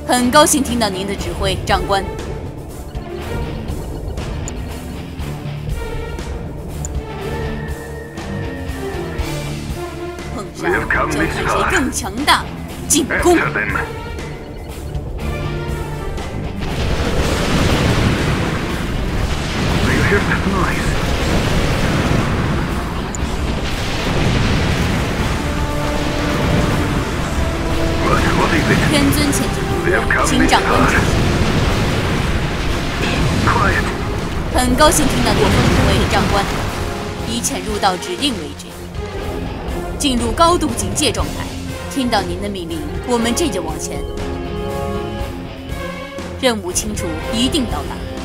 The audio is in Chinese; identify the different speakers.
Speaker 1: 很高兴听到您的指挥，长官。碰上就看谁更强大，进攻！天尊前进部队，请长官指示。很高兴听到您的指挥，长官。以潜入到指定位置，进入高度警戒状态。听到您的命令，我们这就往前。任务清楚，一定到达。